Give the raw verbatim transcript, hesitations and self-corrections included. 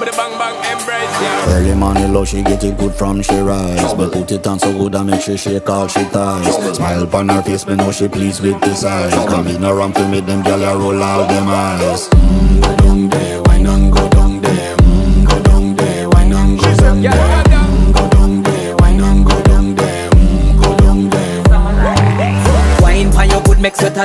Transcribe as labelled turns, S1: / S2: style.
S1: the bang bang embrace, yeah.
S2: Early morning love, she get it good from she rise, but put it on so good and make she shake all she ties. Smile upon her face, me know she pleased with this eyes. Come in around to meet them gyal, ya roll out them eyes. Mm, go down there, why not go down there? Mm, go down there, why not go down there? Mm, go down there, why not go down there? Mm, go down there.
S3: Wine for your good, make sweat.